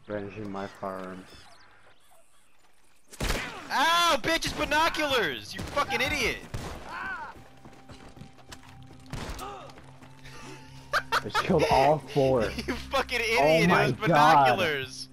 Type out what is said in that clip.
Brandishing my firearm. Ow, bitch, it's binoculars! You fucking idiot! I just killed all 4. You fucking Oh idiot, my it was God. binoculars!